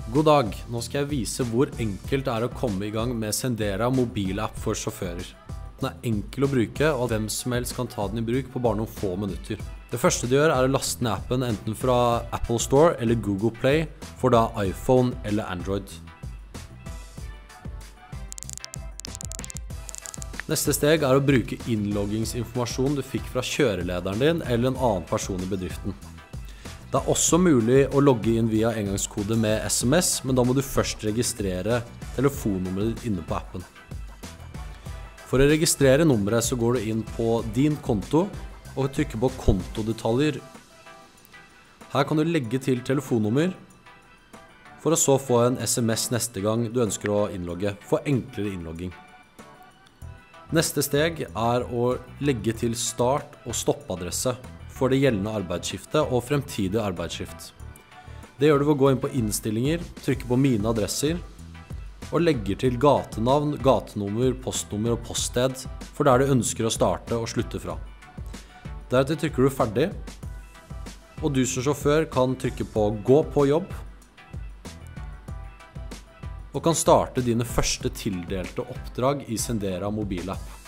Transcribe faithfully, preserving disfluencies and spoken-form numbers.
God dag, nå skal jeg vise hvor enkelt det er å komme i gang med Sendera mobilapp for sjåfører. Den er enkel å bruke, og hvem som helst kan ta den i bruk på bare noen få minutter. Det første du gjør er å laste ned appen enten fra Apple Store eller Google Play for da iPhone eller Android. Neste steg er å bruke innloggingsinformasjon du fikk fra kjørelederen din eller en annen person i bedriften. Det er også mulig å logge inn via engangskode med S M S, men da må du først registrere telefonnummeret ditt inne på appen. For å registrere nummeret så går du inn på din konto og trykker på kontodetaljer. Her kan du legge til telefonnummer, for å så få en S M S neste gang du ønsker å innlogge, for enklere innlogging. Neste steg er å legge til start- og stoppadresse for det gjeldende arbeidsskiftet og fremtidig arbeidsskift. Det gjør du ved å gå inn på innstillinger, trykke på mine adresser, og legger til gatenavn, gatenummer, postnummer og poststed for der du ønsker å starte og slutte fra. Deretter trykker du ferdig, og du som sjåfør kan trykke på gå på jobb, og kan starte dine første tildelte oppdrag i Sendera mobilapp.